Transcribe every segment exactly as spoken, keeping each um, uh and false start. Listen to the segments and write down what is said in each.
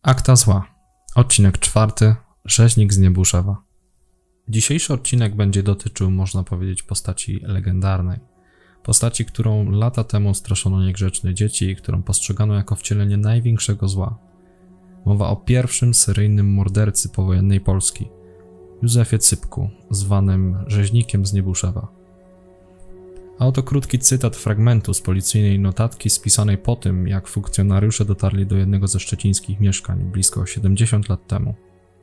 Akta zła. Odcinek czwarty. Rzeźnik z Niebuszewa. Dzisiejszy odcinek będzie dotyczył, można powiedzieć, postaci legendarnej. Postaci, którą lata temu straszono niegrzeczne dzieci i którą postrzegano jako wcielenie największego zła. Mowa o pierwszym seryjnym mordercy powojennej Polski, Józefie Cypku, zwanym Rzeźnikiem z Niebuszewa. A oto krótki cytat fragmentu z policyjnej notatki spisanej po tym, jak funkcjonariusze dotarli do jednego ze szczecińskich mieszkań blisko siedemdziesiąt lat temu.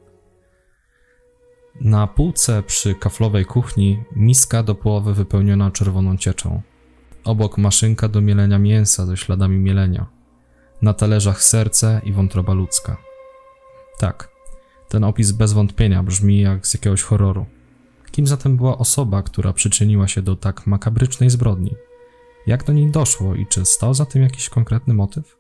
Na półce przy kaflowej kuchni miska do połowy wypełniona czerwoną cieczą. Obok maszynka do mielenia mięsa ze śladami mielenia. Na talerzach serce i wątroba ludzka. Tak, ten opis bez wątpienia brzmi jak z jakiegoś horroru. Kim zatem była osoba, która przyczyniła się do tak makabrycznej zbrodni? Jak do niej doszło i czy stał za tym jakiś konkretny motyw?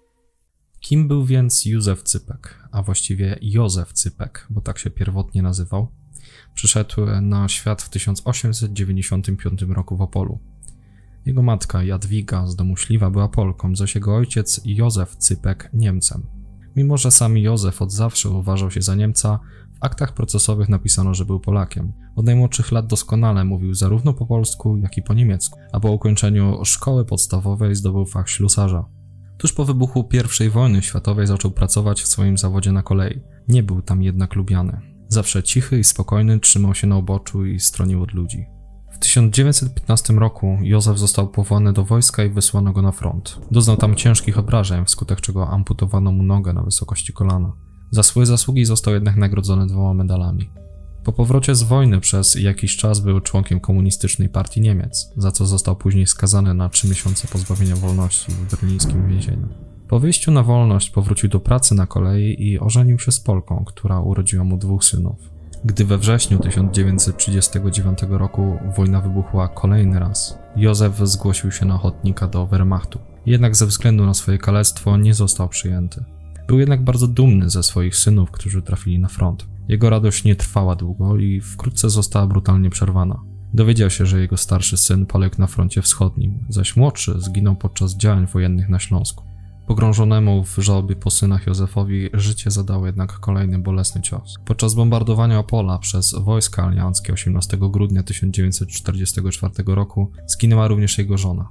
Kim był więc Józef Cypek, a właściwie Józef Cypek, bo tak się pierwotnie nazywał? Przyszedł na świat w tysiąc osiemset dziewięćdziesiątym piątym roku w Opolu. Jego matka Jadwiga z domu Śliwa była Polką, zaś jego ojciec Józef Cypek Niemcem. Mimo że sam Józef od zawsze uważał się za Niemca, w aktach procesowych napisano, że był Polakiem. Od najmłodszych lat doskonale mówił zarówno po polsku, jak i po niemiecku, a po ukończeniu szkoły podstawowej zdobył fach ślusarza. Tuż po wybuchu pierwszej wojny światowej zaczął pracować w swoim zawodzie na kolei. Nie był tam jednak lubiany. Zawsze cichy i spokojny, trzymał się na uboczu i stronił od ludzi. W tysiąc dziewięćset piętnastym roku Józef został powołany do wojska i wysłano go na front. Doznał tam ciężkich obrażeń, wskutek czego amputowano mu nogę na wysokości kolana. Za swoje zasługi został jednak nagrodzony dwoma medalami. Po powrocie z wojny przez jakiś czas był członkiem komunistycznej partii Niemiec, za co został później skazany na trzy miesiące pozbawienia wolności w berlińskim więzieniu. Po wyjściu na wolność powrócił do pracy na kolei i ożenił się z Polką, która urodziła mu dwóch synów. Gdy we wrześniu tysiąc dziewięćset trzydziestego dziewiątego roku wojna wybuchła kolejny raz, Józef zgłosił się na ochotnika do Wehrmachtu. Jednak ze względu na swoje kalectwo nie został przyjęty. Był jednak bardzo dumny ze swoich synów, którzy trafili na front. Jego radość nie trwała długo i wkrótce została brutalnie przerwana. Dowiedział się, że jego starszy syn poległ na froncie wschodnim, zaś młodszy zginął podczas działań wojennych na Śląsku. Pogrążonemu w żałobie po synach Józefowi życie zadało jednak kolejny bolesny cios. Podczas bombardowania Opola przez wojska alianckie osiemnastego grudnia tysiąc dziewięćset czterdziestego czwartego roku zginęła również jego żona.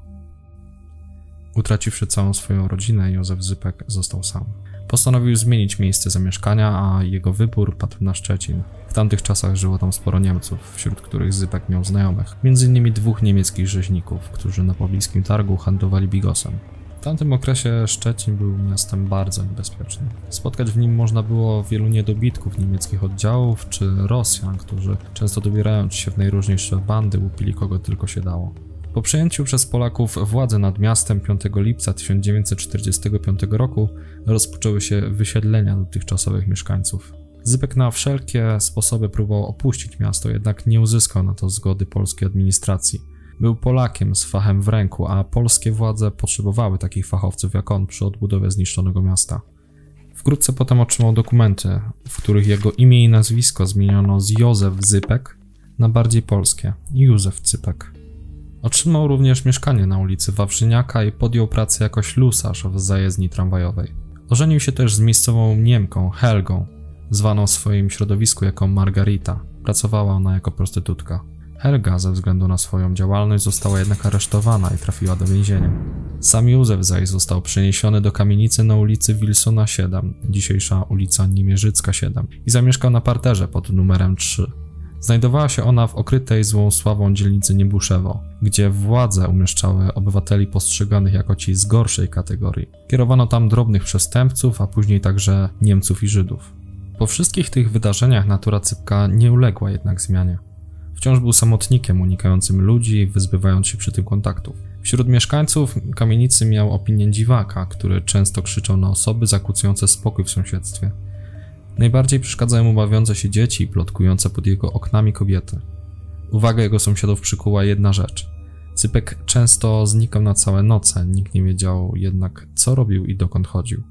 Utraciwszy całą swoją rodzinę, Józef Cypek został sam. Postanowił zmienić miejsce zamieszkania, a jego wybór padł na Szczecin. W tamtych czasach żyło tam sporo Niemców, wśród których Cypek miał znajomych, między innymi dwóch niemieckich rzeźników, którzy na pobliskim targu handlowali bigosem. W tamtym okresie Szczecin był miastem bardzo niebezpiecznym. Spotkać w nim można było wielu niedobitków niemieckich oddziałów czy Rosjan, którzy często dobierając się w najróżniejsze bandy łupili kogo tylko się dało. Po przejęciu przez Polaków władzy nad miastem piątego lipca tysiąc dziewięćset czterdziestego piątego roku rozpoczęły się wysiedlenia dotychczasowych mieszkańców. Cypek na wszelkie sposoby próbował opuścić miasto, jednak nie uzyskał na to zgody polskiej administracji. Był Polakiem z fachem w ręku, a polskie władze potrzebowały takich fachowców jak on przy odbudowie zniszczonego miasta. Wkrótce potem otrzymał dokumenty, w których jego imię i nazwisko zmieniono z Józef Cypek na bardziej polskie Józef Cypek. Otrzymał również mieszkanie na ulicy Wawrzyniaka i podjął pracę jako ślusarz w zajezdni tramwajowej. Ożenił się też z miejscową Niemką Helgą, zwaną w swoim środowisku jako Margarita. Pracowała ona jako prostytutka. Helga ze względu na swoją działalność została jednak aresztowana i trafiła do więzienia. Sam Józef zaś został przeniesiony do kamienicy na ulicy Wilsona siedem, dzisiejsza ulica Niemierzycka siedem, i zamieszkał na parterze pod numerem trzy. Znajdowała się ona w okrytej złą sławą dzielnicy Niebuszewo, gdzie władze umieszczały obywateli postrzeganych jako ci z gorszej kategorii. Kierowano tam drobnych przestępców, a później także Niemców i Żydów. Po wszystkich tych wydarzeniach natura Cypka nie uległa jednak zmianie. Wciąż był samotnikiem unikającym ludzi, wyzbywając się przy tym kontaktów. Wśród mieszkańców kamienicy miał opinię dziwaka, który często krzyczał na osoby zakłócające spokój w sąsiedztwie. Najbardziej przeszkadzają mu bawiące się dzieci i plotkujące pod jego oknami kobiety. Uwagę jego sąsiadów przykuła jedna rzecz. Cypek często znikał na całe noce, nikt nie wiedział jednak, co robił i dokąd chodził.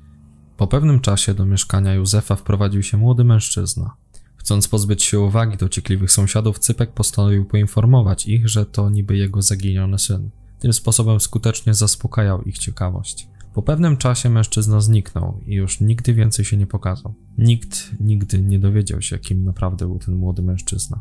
Po pewnym czasie do mieszkania Józefa wprowadził się młody mężczyzna. Chcąc pozbyć się uwagi dociekliwych sąsiadów, Cypek postanowił poinformować ich, że to niby jego zaginiony syn. Tym sposobem skutecznie zaspokajał ich ciekawość. Po pewnym czasie mężczyzna zniknął i już nigdy więcej się nie pokazał. Nikt nigdy nie dowiedział się, kim naprawdę był ten młody mężczyzna.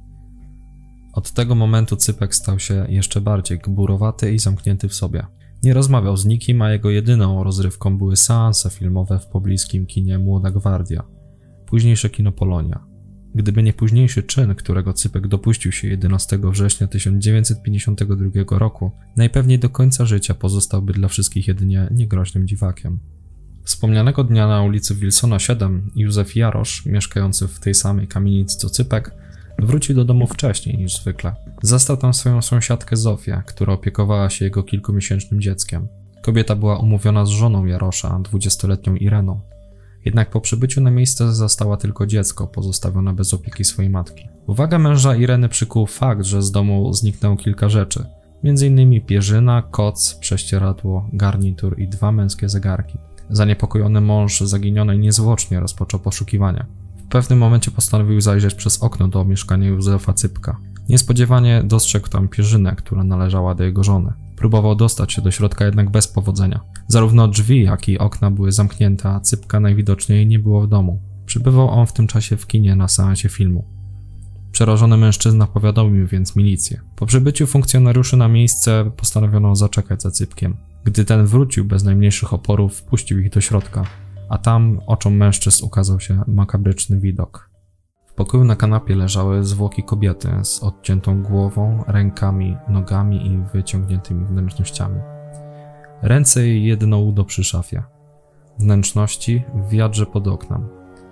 Od tego momentu Cypek stał się jeszcze bardziej gburowaty i zamknięty w sobie. Nie rozmawiał z nikim, a jego jedyną rozrywką były seanse filmowe w pobliskim kinie Młoda Gwardia, późniejsze kino Polonia. Gdyby nie późniejszy czyn, którego Cypek dopuścił się jedenastego września tysiąc dziewięćset pięćdziesiątego drugiego roku, najpewniej do końca życia pozostałby dla wszystkich jedynie niegroźnym dziwakiem. Wspomnianego dnia na ulicy Wilsona siedem Józef Jarosz, mieszkający w tej samej kamienicy co Cypek, wrócił do domu wcześniej niż zwykle. Zastał tam swoją sąsiadkę Zofię, która opiekowała się jego kilkumiesięcznym dzieckiem. Kobieta była umówiona z żoną Jarosza, dwudziestoletnią Ireną. Jednak po przybyciu na miejsce zastała tylko dziecko, pozostawione bez opieki swojej matki. Uwagę męża Ireny przykuł fakt, że z domu zniknęło kilka rzeczy. między innymi pierzyna, koc, prześcieradło, garnitur i dwa męskie zegarki. Zaniepokojony mąż zaginionej niezwłocznie rozpoczął poszukiwania. W pewnym momencie postanowił zajrzeć przez okno do mieszkania Józefa Cypka. Niespodziewanie dostrzegł tam pierzynę, która należała do jego żony. Próbował dostać się do środka, jednak bez powodzenia. Zarówno drzwi, jak i okna były zamknięte, a Cypka najwidoczniej nie było w domu. Przybywał on w tym czasie w kinie na seansie filmu. Przerażony mężczyzna powiadomił więc milicję. Po przybyciu funkcjonariuszy na miejsce postanowiono zaczekać za Cypkiem. Gdy ten wrócił bez najmniejszych oporów, wpuścił ich do środka, a tam oczom mężczyzn ukazał się makabryczny widok. W pokoju na kanapie leżały zwłoki kobiety z odciętą głową, rękami, nogami i wyciągniętymi wnętrznościami. Ręce i jedno udo przy szafie. Wnętrzności w wiadrze pod oknem.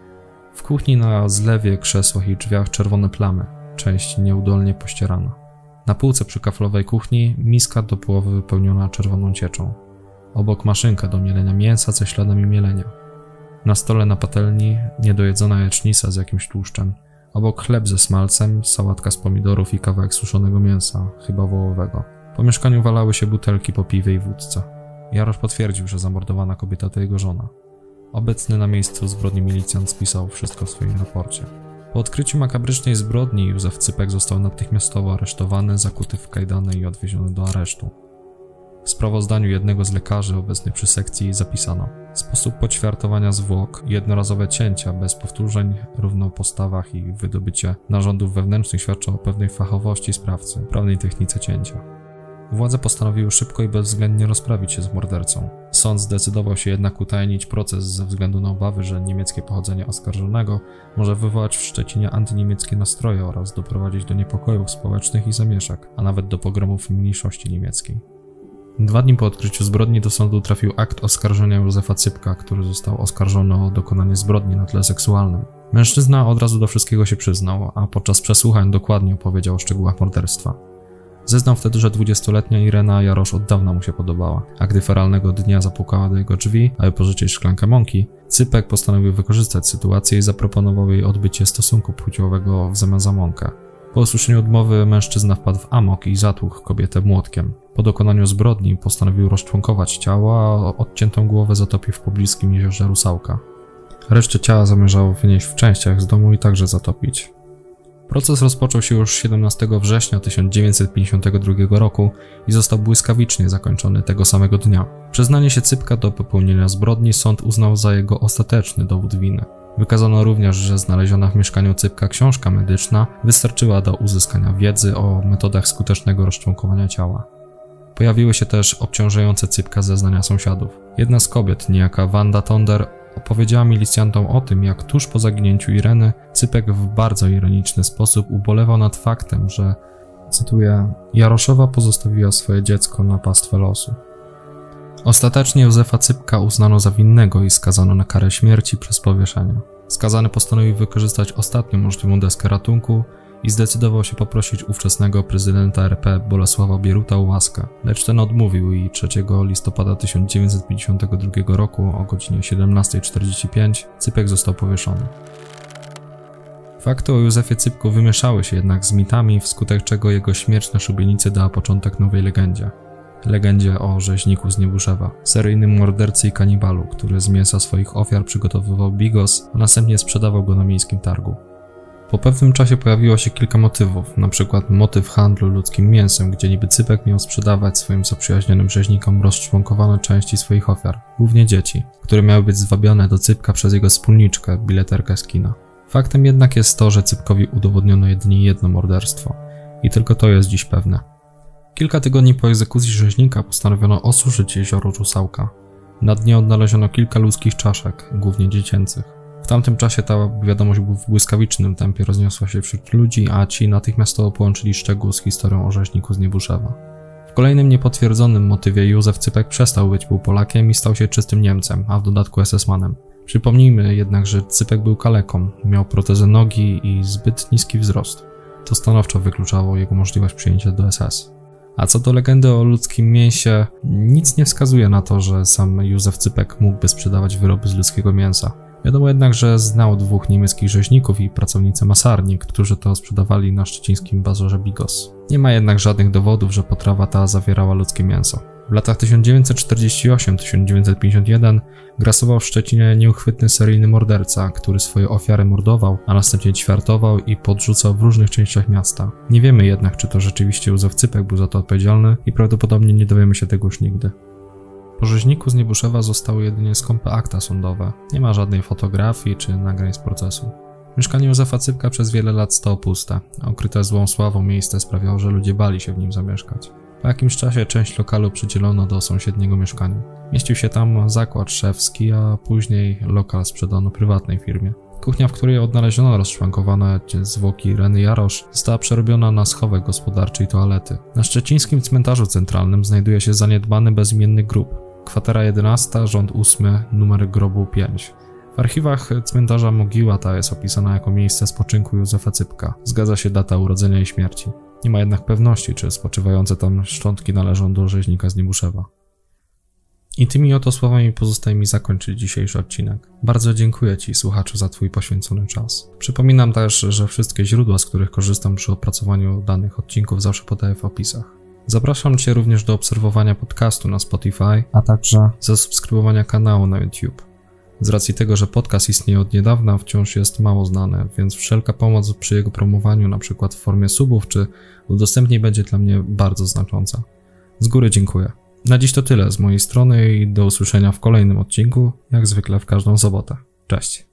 W kuchni na zlewie, krzesłach i drzwiach czerwone plamy, część nieudolnie pościerana. Na półce przy kaflowej kuchni miska do połowy wypełniona czerwoną cieczą. Obok maszynka do mielenia mięsa ze śladami mielenia. Na stole na patelni niedojedzona jajecznica z jakimś tłuszczem. Obok chleb ze smalcem, sałatka z pomidorów i kawałek suszonego mięsa, chyba wołowego. Po mieszkaniu walały się butelki po piwie i wódce. Jarosz potwierdził, że zamordowana kobieta to jego żona. Obecny na miejscu zbrodni milicjant spisał wszystko w swoim raporcie. Po odkryciu makabrycznej zbrodni Józef Cypek został natychmiastowo aresztowany, zakuty w kajdany i odwieziony do aresztu. W sprawozdaniu jednego z lekarzy obecnych przy sekcji zapisano: sposób poćwiartowania zwłok, jednorazowe cięcia bez powtórzeń, równo postawach i wydobycie narządów wewnętrznych świadczą o pewnej fachowości sprawcy, prawnej technice cięcia. Władze postanowiły szybko i bezwzględnie rozprawić się z mordercą. Sąd zdecydował się jednak utajnić proces ze względu na obawy, że niemieckie pochodzenie oskarżonego może wywołać w Szczecinie antyniemieckie nastroje oraz doprowadzić do niepokojów społecznych i zamieszek, a nawet do pogromów mniejszości niemieckiej. Dwa dni po odkryciu zbrodni do sądu trafił akt oskarżenia Józefa Cypka, który został oskarżony o dokonanie zbrodni na tle seksualnym. Mężczyzna od razu do wszystkiego się przyznał, a podczas przesłuchań dokładnie opowiedział o szczegółach morderstwa. Zeznał wtedy, że dwudziestoletnia Irena Jarosz od dawna mu się podobała, a gdy feralnego dnia zapukała do jego drzwi, aby pożyczyć szklankę mąki, Cypek postanowił wykorzystać sytuację i zaproponował jej odbycie stosunku płciowego w zamian za mąkę. Po usłyszeniu odmowy mężczyzna wpadł w amok i zatłukł kobietę młotkiem. Po dokonaniu zbrodni postanowił rozczłonkować ciało, a odciętą głowę zatopił w pobliskim jeziorze Rusałka. Resztę ciała zamierzał wynieść w częściach z domu i także zatopić. Proces rozpoczął się już siedemnastego września tysiąc dziewięćset pięćdziesiątego drugiego roku i został błyskawicznie zakończony tego samego dnia. Przyznanie się Cypka do popełnienia zbrodni sąd uznał za jego ostateczny dowód winy. Wykazano również, że znaleziona w mieszkaniu Cypka książka medyczna wystarczyła do uzyskania wiedzy o metodach skutecznego rozczłonkowania ciała. Pojawiły się też obciążające Cypka zeznania sąsiadów. Jedna z kobiet, niejaka Wanda Tonder, opowiedziała milicjantom o tym, jak tuż po zaginięciu Ireny Cypek w bardzo ironiczny sposób ubolewał nad faktem, że, cytuję, Jaroszowa pozostawiła swoje dziecko na pastwę losu. Ostatecznie Józefa Cypka uznano za winnego i skazano na karę śmierci przez powieszenie. Skazany postanowił wykorzystać ostatnią możliwą deskę ratunku i zdecydował się poprosić ówczesnego prezydenta R P Bolesława Bieruta o łaskę, lecz ten odmówił i trzeciego listopada tysiąc dziewięćset pięćdziesiątego drugiego roku o godzinie siedemnastej czterdzieści pięć Cypek został powieszony. Fakty o Józefie Cypku wymieszały się jednak z mitami, wskutek czego jego śmierć na szubienicy dała początek nowej legendzie. Legendzie o rzeźniku z Niebuszewa, seryjnym mordercy i kanibalu, który z mięsa swoich ofiar przygotowywał bigos, a następnie sprzedawał go na miejskim targu. Po pewnym czasie pojawiło się kilka motywów, np. motyw handlu ludzkim mięsem, gdzie niby Cypek miał sprzedawać swoim zaprzyjaźnionym rzeźnikom rozczłonkowane części swoich ofiar, głównie dzieci, które miały być zwabione do Cypka przez jego wspólniczkę, bileterkę z kina. Faktem jednak jest to, że Cypkowi udowodniono jedynie jedno morderstwo i tylko to jest dziś pewne. Kilka tygodni po egzekucji rzeźnika postanowiono osuszyć jezioro Rusałka. Na dnie odnaleziono kilka ludzkich czaszek, głównie dziecięcych. W tamtym czasie ta wiadomość w błyskawicznym tempie rozniosła się wśród ludzi, a ci natychmiastowo połączyli szczegół z historią o rzeźniku z Niebuszewa. W kolejnym niepotwierdzonym motywie Józef Cypek przestał być półpolakiem i stał się czystym Niemcem, a w dodatku es es manem. Przypomnijmy jednak, że Cypek był kaleką, miał protezę nogi i zbyt niski wzrost. To stanowczo wykluczało jego możliwość przyjęcia do es es. A co do legendy o ludzkim mięsie, nic nie wskazuje na to, że sam Józef Cypek mógłby sprzedawać wyroby z ludzkiego mięsa. Wiadomo jednak, że znał dwóch niemieckich rzeźników i pracownicę masarni, którzy to sprzedawali na szczecińskim bazarze Bigos. Nie ma jednak żadnych dowodów, że potrawa ta zawierała ludzkie mięso. W latach tysiąc dziewięćset czterdziesty ósmy do tysiąc dziewięćset pięćdziesiątego pierwszego grasował w Szczecinie nieuchwytny seryjny morderca, który swoje ofiary mordował, a następnie ćwiartował i podrzucał w różnych częściach miasta. Nie wiemy jednak, czy to rzeczywiście Józef Cypek był za to odpowiedzialny i prawdopodobnie nie dowiemy się tego już nigdy. Po rzeźniku z Niebuszewa zostały jedynie skąpe akta sądowe. Nie ma żadnej fotografii czy nagrań z procesu. Mieszkanie Józefa Cypka przez wiele lat stało puste. Okryte złą sławą miejsce sprawiało, że ludzie bali się w nim zamieszkać. Po jakimś czasie część lokalu przydzielono do sąsiedniego mieszkania. Mieścił się tam zakład szewski, a później lokal sprzedano prywatnej firmie. Kuchnia, w której odnaleziono rozszwankowane zwłoki Reny Jarosz, została przerobiona na schowek gospodarczy i toalety. Na szczecińskim cmentarzu centralnym znajduje się zaniedbany bezimienny grób. Kwatera jedenasta, rząd ósmy, numer grobu pięć. W archiwach cmentarza mogiła ta jest opisana jako miejsce spoczynku Józefa Cypka. Zgadza się data urodzenia i śmierci. Nie ma jednak pewności, czy spoczywające tam szczątki należą do rzeźnika z Niebuszewa. I tymi oto słowami pozostaje mi zakończyć dzisiejszy odcinek. Bardzo dziękuję Ci, słuchaczu, za Twój poświęcony czas. Przypominam też, że wszystkie źródła, z których korzystam przy opracowaniu danych odcinków, zawsze podaję w opisach. Zapraszam Cię również do obserwowania podcastu na Spotify, a także zasubskrybowania kanału na YouTube. Z racji tego, że podcast istnieje od niedawna, wciąż jest mało znany, więc wszelka pomoc przy jego promowaniu, np. w formie subów czy udostępnień, będzie dla mnie bardzo znacząca. Z góry dziękuję. Na dziś to tyle z mojej strony i do usłyszenia w kolejnym odcinku, jak zwykle w każdą sobotę. Cześć!